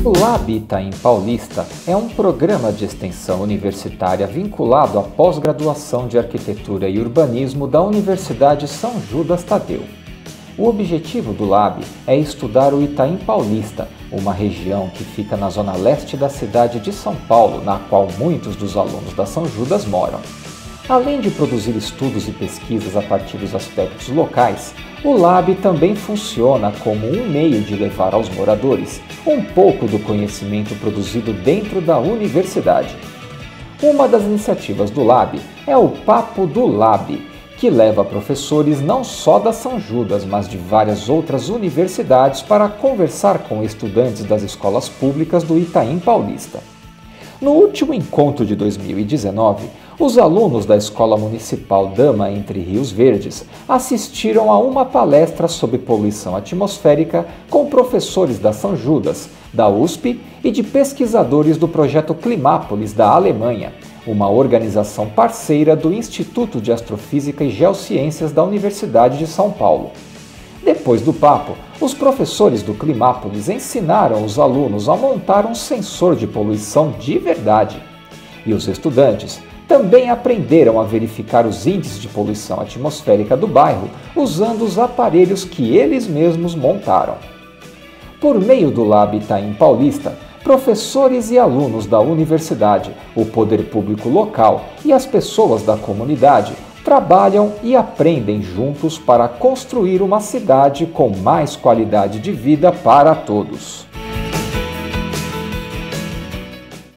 O Lab Itaim Paulista é um programa de extensão universitária vinculado à pós-graduação de Arquitetura e Urbanismo da Universidade São Judas Tadeu. O objetivo do Lab é estudar o Itaim Paulista, uma região que fica na zona leste da cidade de São Paulo, na qual muitos dos alunos da São Judas moram. Além de produzir estudos e pesquisas a partir dos aspectos locais, o Lab também funciona como um meio de levar aos moradores um pouco do conhecimento produzido dentro da universidade. Uma das iniciativas do Lab é o Papo do Lab, que leva professores não só da São Judas, mas de várias outras universidades para conversar com estudantes das escolas públicas do Itaim Paulista. No último encontro de 2019, os alunos da Escola Municipal Dama Entre Rios Verdes assistiram a uma palestra sobre poluição atmosférica com professores da São Judas, da USP e de pesquisadores do projeto Climápolis da Alemanha, uma organização parceira do Instituto de Astrofísica e Geociências da Universidade de São Paulo. Depois do papo, os professores do Climápolis ensinaram os alunos a montar um sensor de poluição de verdade. E os estudantes também aprenderam a verificar os índices de poluição atmosférica do bairro usando os aparelhos que eles mesmos montaram. Por meio do Lab Itaim Paulista, professores e alunos da universidade, o poder público local e as pessoas da comunidade trabalham e aprendem juntos para construir uma cidade com mais qualidade de vida para todos.